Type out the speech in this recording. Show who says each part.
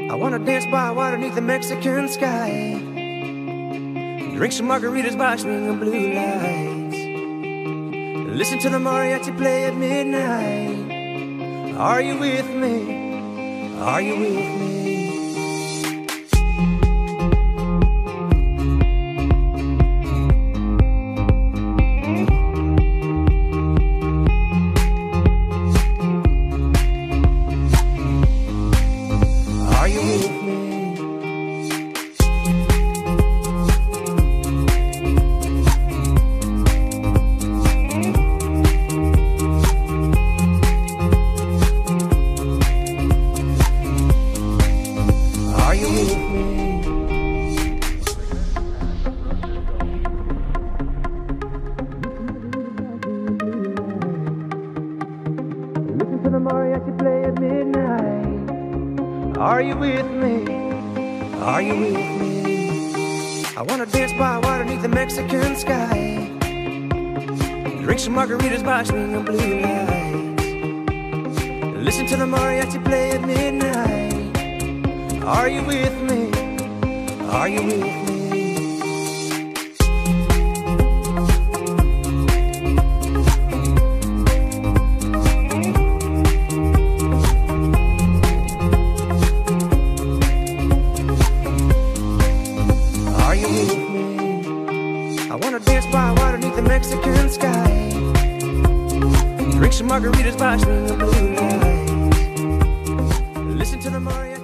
Speaker 1: I wanna dance by water beneath the Mexican sky, drink some margaritas by swinging blue lights, listen to the mariachi play at midnight. Are you with me? Are you with me? Are you with me? Are you with me? Listen to the mariachi play at midnight. Are you with me? Are you with me? I wanna dance by water beneath the Mexican sky, drink some margaritas by swinging blue lights, listen to the mariachi play at midnight. Are you with me? Are you with me? I wanna dance by water beneath the Mexican sky, drink some margaritas by swinging blue lights, listen to the mariachi.